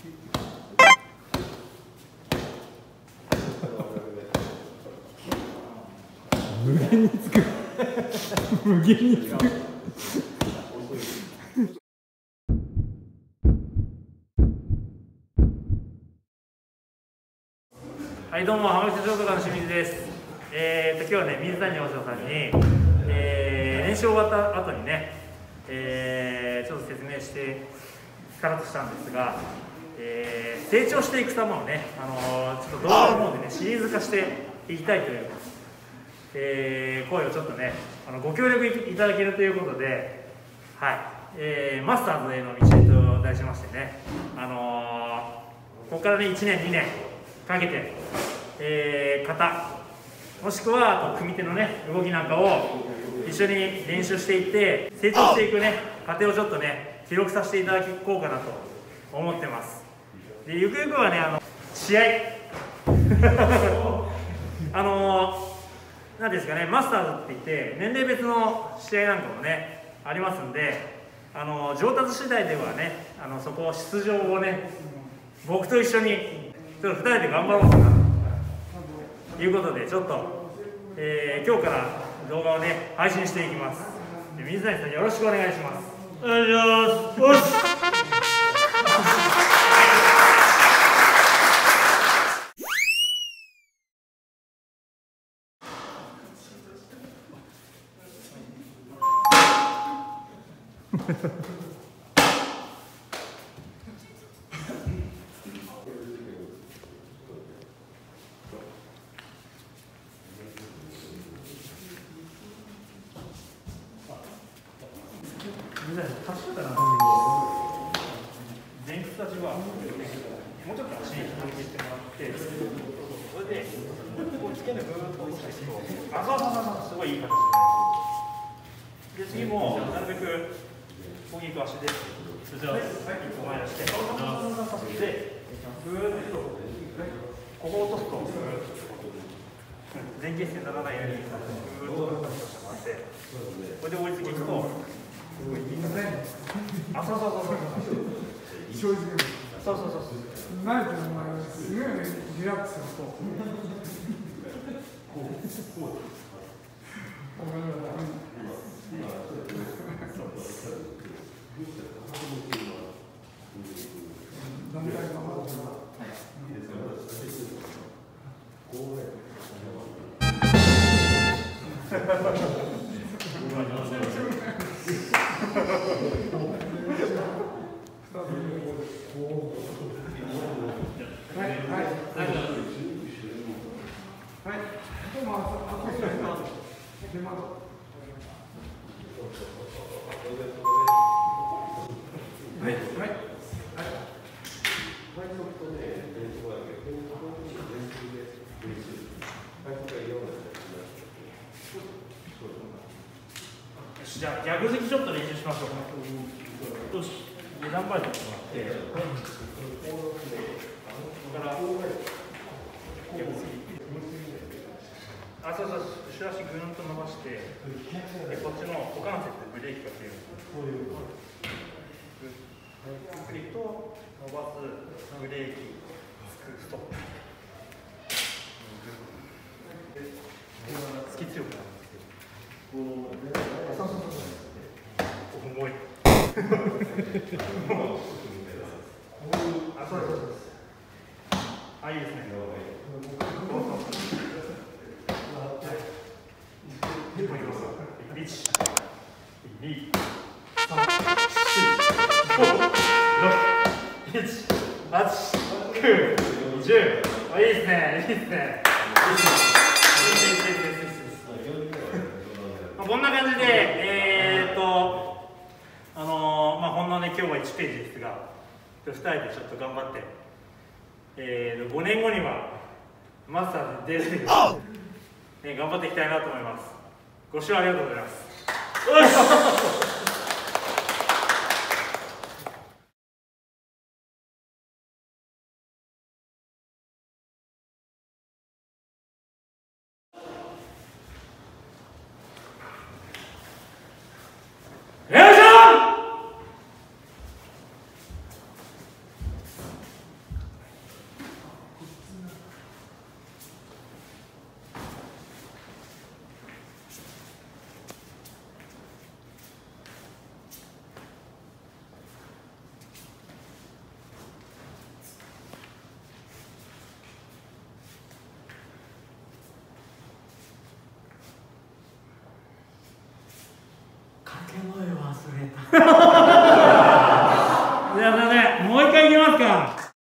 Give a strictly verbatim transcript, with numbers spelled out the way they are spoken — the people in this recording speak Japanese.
無限につく無限につくはいどうも浜口商科の清水です。えー、と今日はね水谷洋翔さんに、えー、練習終わった後にね、えー、ちょっと説明してからとしたんですが、えー、成長していく様をね、あのー、ちょっと動画の方でねシリーズ化していきたいという、えー、声をちょっとねあのご協力いただけるということで、はい、えー、マスターズへの道と題しましてね、あのー、ここからねいちねんにねんかけて、えー、型もしくはあと組み手のね動きなんかを一緒に練習していって成長していくね過程をちょっとね記録させていただこうかなと思ってます。でゆくゆくはねあの試合あの何ですかねマスターズって言って年齢別の試合なんかもねありますんで、あの上達次第ではねあのそこ出場をね僕と一緒にちょっとふたりで頑張ろうかなということでちょっと、えー、今日から動画をね配信していきます。で水谷さんよろしくお願いします。お願いします。確かな前屈立ちはもうちょっと足に広げてもらってそれでこう付け根ぐーっと押していくとあそうそうそうすごいいい形で次もなるべくここに行く足で筋を一歩前出してでぐーっとここを落とすと前傾姿勢にならないようにぐーっと落としてもらってこれで追いつきいくとあ、そうそうそうそうそうそうそうそう慣れてるのがすごいリラックスすると団体がまだじゃあ逆突きちょっと練習しましょう。よし、下段バイトってもらって、ここから逆突き。あ、そうそう、後ろ足ぐーんと伸ばして、でこっちの股関節でブレーキかける。ゆっくりと伸ばす、ブレーキ、ストップ。突き強くなるんですけど。そうそうそうそう。重い。あ、そうそうそう。あ、いいですね。一、二、三、四、五、六、七、八、九、十。あ、いいですね。いいですね。こんな感じで、えーっと、あのー、まあ、ほんのね、今日はいちページですが、ふたりでちょっと頑張って、えー、ごねんごにはマスターで出れるように、ね、頑張っていきたいなと思います。ご視聴ありがとうございます。 掛け声忘れた